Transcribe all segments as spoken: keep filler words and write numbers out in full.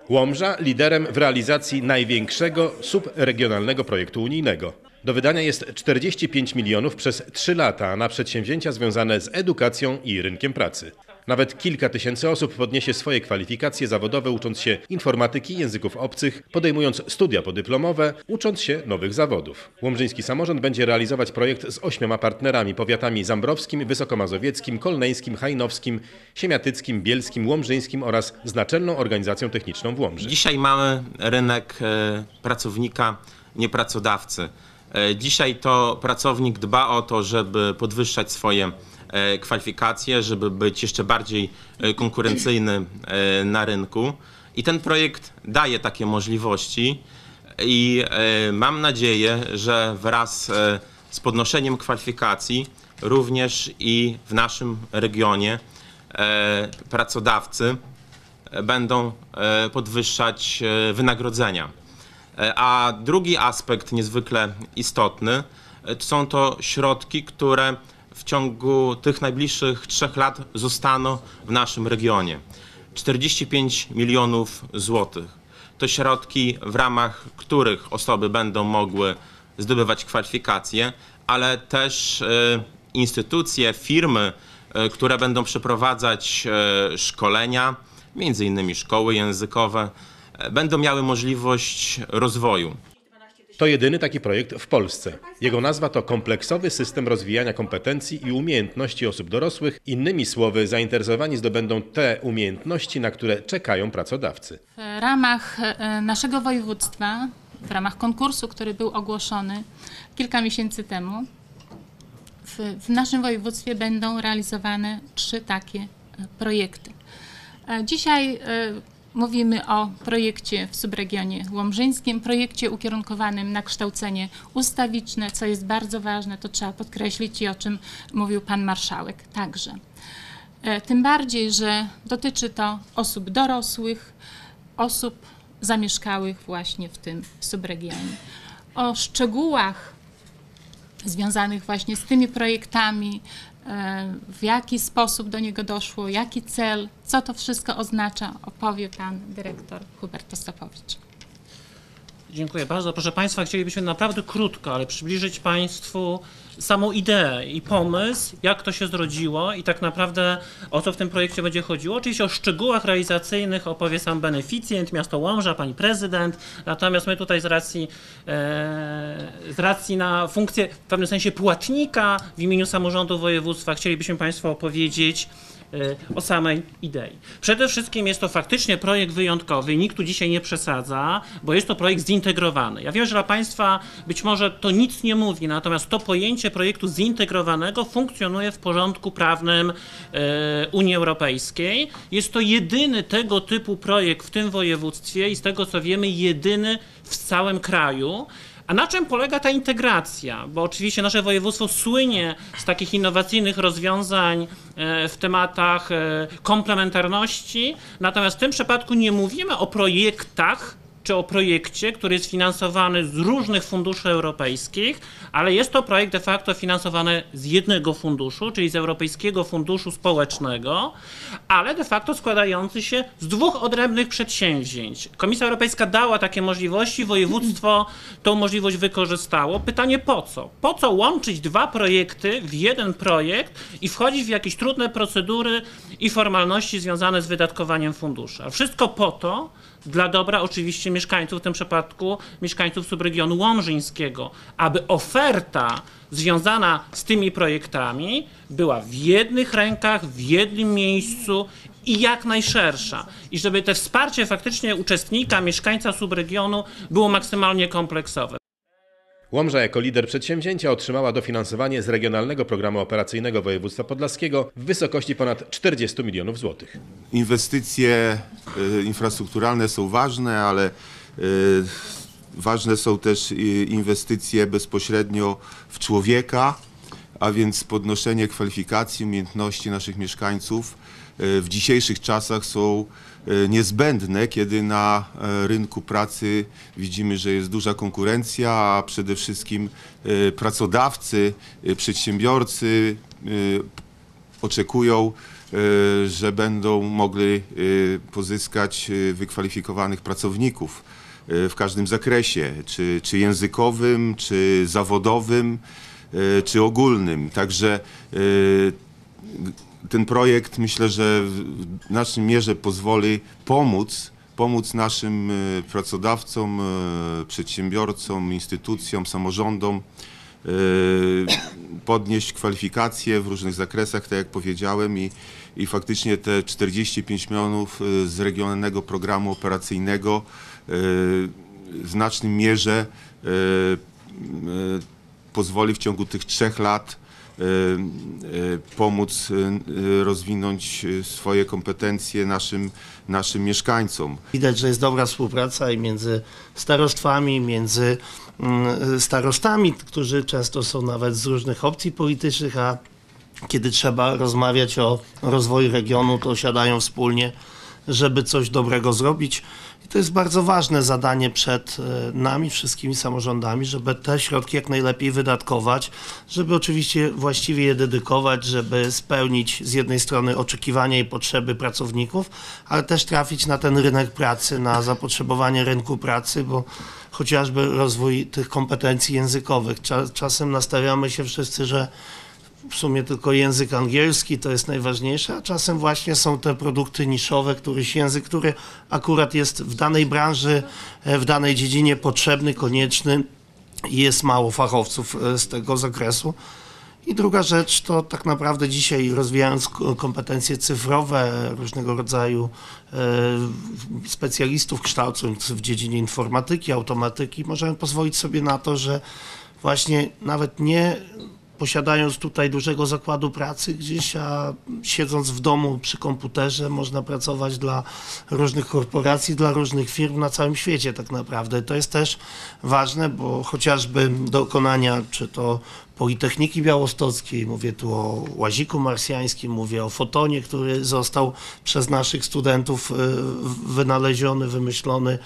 Łomża liderem w realizacji największego subregionalnego projektu unijnego. Do wydania jest czterdzieści pięć milionów przez trzy lata na przedsięwzięcia związane z edukacją i rynkiem pracy. Nawet kilka tysięcy osób podniesie swoje kwalifikacje zawodowe, ucząc się informatyki, języków obcych, podejmując studia podyplomowe, ucząc się nowych zawodów. Łomżyński samorząd będzie realizować projekt z ośmioma partnerami: powiatami zambrowskim, wysokomazowieckim, kolneńskim, hajnowskim, siemiatyckim, bielskim, łomżyńskim oraz z Naczelną Organizacją Techniczną w Łomży. Dzisiaj mamy rynek pracownika, nie pracodawcy. Dzisiaj to pracownik dba o to, żeby podwyższać swoje kwalifikacje, żeby być jeszcze bardziej konkurencyjny na rynku. I ten projekt daje takie możliwości i mam nadzieję, że wraz z podnoszeniem kwalifikacji również i w naszym regionie pracodawcy będą podwyższać wynagrodzenia. A drugi aspekt niezwykle istotny są to środki, które w ciągu tych najbliższych trzech lat zostaną w naszym regionie. czterdzieści pięć milionów złotych. To środki, w ramach których osoby będą mogły zdobywać kwalifikacje, ale też instytucje, firmy, które będą przeprowadzać szkolenia, między innymi szkoły językowe, będą miały możliwość rozwoju. To jedyny taki projekt w Polsce. Jego nazwa to Kompleksowy System Rozwijania Kompetencji i Umiejętności Osób Dorosłych. Innymi słowy, zainteresowani zdobędą te umiejętności, na które czekają pracodawcy. W ramach naszego województwa, w ramach konkursu, który był ogłoszony kilka miesięcy temu, w, w naszym województwie będą realizowane trzy takie projekty. Dzisiaj mówimy o projekcie w subregionie łomżyńskim, projekcie ukierunkowanym na kształcenie ustawiczne, co jest bardzo ważne, to trzeba podkreślić i o czym mówił pan marszałek także. Tym bardziej, że dotyczy to osób dorosłych, osób zamieszkałych właśnie w tym subregionie. O szczegółach związanych właśnie z tymi projektami, w jaki sposób do niego doszło, jaki cel, co to wszystko oznacza, opowie pan dyrektor Hubert Ostapowicz. Dziękuję bardzo. Proszę Państwa, chcielibyśmy naprawdę krótko, ale przybliżyć Państwu samą ideę i pomysł, jak to się zrodziło i tak naprawdę o co w tym projekcie będzie chodziło. Oczywiście o szczegółach realizacyjnych opowie sam beneficjent, miasto Łomża, pani prezydent, natomiast my tutaj z racji, e, z racji na funkcję w pewnym sensie płatnika w imieniu samorządu województwa chcielibyśmy Państwu opowiedzieć o samej idei. Przede wszystkim jest to faktycznie projekt wyjątkowy i nikt tu dzisiaj nie przesadza, bo jest to projekt zintegrowany. Ja wiem, że dla Państwa być może to nic nie mówi, natomiast to pojęcie projektu zintegrowanego funkcjonuje w porządku prawnym e, Unii Europejskiej. Jest to jedyny tego typu projekt w tym województwie i z tego co wiemy jedyny w całym kraju. A na czym polega ta integracja? Bo oczywiście nasze województwo słynie z takich innowacyjnych rozwiązań w tematach komplementarności, natomiast w tym przypadku nie mówimy o projektach, czy o projekcie, który jest finansowany z różnych funduszy europejskich, ale jest to projekt de facto finansowany z jednego funduszu, czyli z Europejskiego Funduszu Społecznego, ale de facto składający się z dwóch odrębnych przedsięwzięć. Komisja Europejska dała takie możliwości, województwo tą możliwość wykorzystało. Pytanie po co? Po co łączyć dwa projekty w jeden projekt i wchodzić w jakieś trudne procedury i formalności związane z wydatkowaniem funduszy? A wszystko po to, dla dobra oczywiście mieszkańców, w tym przypadku mieszkańców subregionu łomżyńskiego, aby oferta związana z tymi projektami była w jednych rękach, w jednym miejscu i jak najszersza. I żeby to wsparcie faktycznie uczestnika, mieszkańca subregionu było maksymalnie kompleksowe. Łomża jako lider przedsięwzięcia otrzymała dofinansowanie z Regionalnego Programu Operacyjnego Województwa Podlaskiego w wysokości ponad czterdziestu milionów złotych. Inwestycje y, infrastrukturalne są ważne, ale y, ważne są też y, inwestycje bezpośrednio w człowieka, a więc podnoszenie kwalifikacji, umiejętności naszych mieszkańców y, w dzisiejszych czasach są niezbędne, kiedy na rynku pracy widzimy, że jest duża konkurencja, a przede wszystkim pracodawcy, przedsiębiorcy oczekują że będą mogli pozyskać wykwalifikowanych pracowników w każdym zakresie, czy, czy językowym, czy zawodowym, czy ogólnym. Także ten projekt, myślę, że w znacznej mierze pozwoli pomóc, pomóc naszym pracodawcom, przedsiębiorcom, instytucjom, samorządom podnieść kwalifikacje w różnych zakresach, tak jak powiedziałem, i, i faktycznie te czterdzieści pięć milionów z regionalnego programu operacyjnego w znacznej mierze pozwoli w ciągu tych trzech lat pomóc rozwinąć swoje kompetencje naszym, naszym mieszkańcom. Widać, że jest dobra współpraca i między starostwami, między starostami, którzy często są nawet z różnych opcji politycznych, a kiedy trzeba rozmawiać o rozwoju regionu, to siadają wspólnie, żeby coś dobrego zrobić. I to jest bardzo ważne zadanie przed nami, wszystkimi samorządami, żeby te środki jak najlepiej wydatkować, żeby oczywiście właściwie je dedykować, żeby spełnić z jednej strony oczekiwania i potrzeby pracowników, ale też trafić na ten rynek pracy, na zapotrzebowanie rynku pracy, bo chociażby rozwój tych kompetencji językowych. Czasem nastawiamy się wszyscy, że w sumie tylko język angielski to jest najważniejsze, a czasem właśnie są te produkty niszowe, któryś język, który akurat jest w danej branży, w danej dziedzinie potrzebny, konieczny i jest mało fachowców z tego zakresu. I druga rzecz to tak naprawdę dzisiaj, rozwijając kompetencje cyfrowe, różnego rodzaju specjalistów kształcąc w dziedzinie informatyki, automatyki, możemy pozwolić sobie na to, że właśnie nawet nie posiadając tutaj dużego zakładu pracy gdzieś, a siedząc w domu przy komputerze, można pracować dla różnych korporacji, dla różnych firm na całym świecie tak naprawdę. To jest też ważne, bo chociażby dokonania, czy to Politechniki Białostockiej, mówię tu o łaziku marsjańskim, mówię o fotonie, który został przez naszych studentów wynaleziony, wymyślony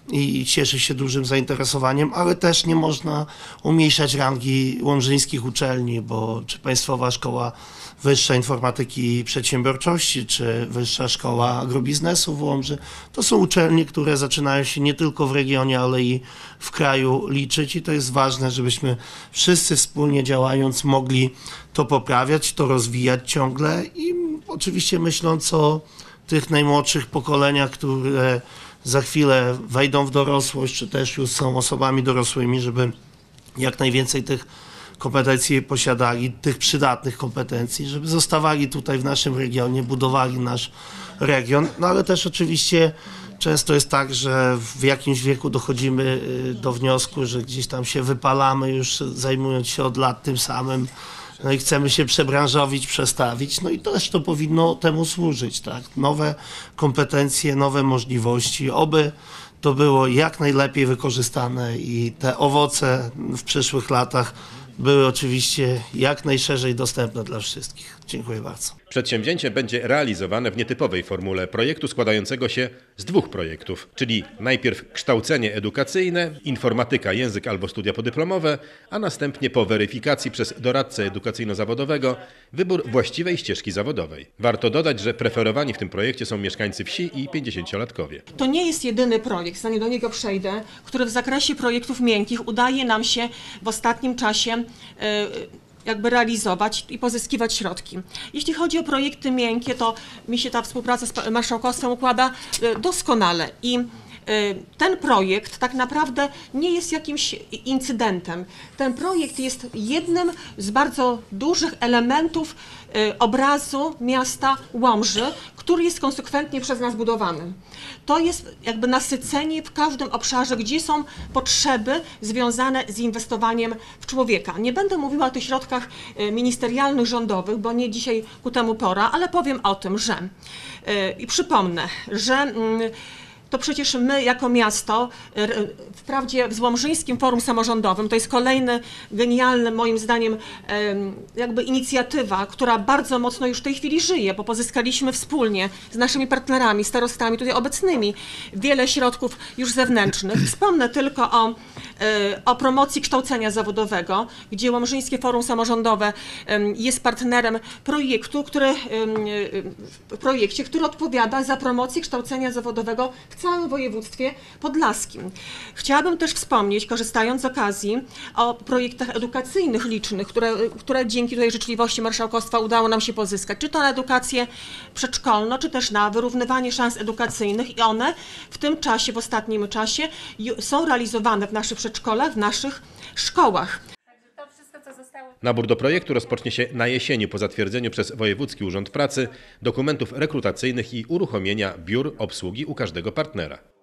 i cieszy się dużym zainteresowaniem, ale też nie można umniejszać rangi łomżyńskich uczelni, bo czy Państwowa Szkoła Wyższa Informatyki i Przedsiębiorczości, czy Wyższa Szkoła Agrobiznesu w Łomży, to są uczelnie, które zaczynają się nie tylko w regionie, ale i w kraju liczyć i to jest ważne, żebyśmy wszyscy wspólnie działając mogli to poprawiać, to rozwijać ciągle i oczywiście myśląc o tych najmłodszych pokoleniach, które za chwilę wejdą w dorosłość, czy też już są osobami dorosłymi, żeby jak najwięcej tych kompetencji posiadali, tych przydatnych kompetencji, żeby zostawali tutaj w naszym regionie, budowali nasz region, no ale też oczywiście często jest tak, że w jakimś wieku dochodzimy do wniosku, że gdzieś tam się wypalamy już zajmując się od lat tym samym, no i chcemy się przebranżowić, przestawić, no i też to powinno temu służyć, tak? Nowe kompetencje, nowe możliwości, oby to było jak najlepiej wykorzystane i te owoce w przyszłych latach były oczywiście jak najszerzej dostępne dla wszystkich. Dziękuję bardzo. Przedsięwzięcie będzie realizowane w nietypowej formule projektu składającego się z dwóch projektów, czyli najpierw kształcenie edukacyjne, informatyka, język albo studia podyplomowe, a następnie po weryfikacji przez doradcę edukacyjno-zawodowego wybór właściwej ścieżki zawodowej. Warto dodać, że preferowani w tym projekcie są mieszkańcy wsi i pięćdziesięciolatkowie. To nie jest jedyny projekt, zanim do niego przejdę, który w zakresie projektów miękkich udaje nam się w ostatnim czasie yy, jakby realizować i pozyskiwać środki. Jeśli chodzi o projekty miękkie, to mi się ta współpraca z marszałkostwem układa doskonale i ten projekt tak naprawdę nie jest jakimś incydentem. Ten projekt jest jednym z bardzo dużych elementów obrazu miasta Łomży, który jest konsekwentnie przez nas budowany. To jest jakby nasycenie w każdym obszarze, gdzie są potrzeby związane z inwestowaniem w człowieka. Nie będę mówiła o tych środkach ministerialnych, rządowych, bo nie dzisiaj ku temu pora, ale powiem o tym, że i przypomnę, że to przecież my jako miasto, wprawdzie w Złomżyńskim Forum Samorządowym, to jest kolejny genialny, moim zdaniem, jakby inicjatywa, która bardzo mocno już w tej chwili żyje, bo pozyskaliśmy wspólnie z naszymi partnerami, starostami tutaj obecnymi wiele środków już zewnętrznych. Wspomnę tylko o, o promocji kształcenia zawodowego, gdzie Łomżyńskie Forum Samorządowe jest partnerem projektu, który, w projekcie, który odpowiada za promocję kształcenia zawodowego w całym województwie podlaskim. Chciałabym też wspomnieć, korzystając z okazji, o projektach edukacyjnych licznych, które, które dzięki tutaj życzliwości marszałkostwa udało nam się pozyskać, czy to na edukację przedszkolną, czy też na wyrównywanie szans edukacyjnych i one w tym czasie, w ostatnim czasie są realizowane w naszych przedszkolach, w naszych szkołach. Nabór do projektu rozpocznie się na jesieni po zatwierdzeniu przez Wojewódzki Urząd Pracy dokumentów rekrutacyjnych i uruchomienia biur obsługi u każdego partnera.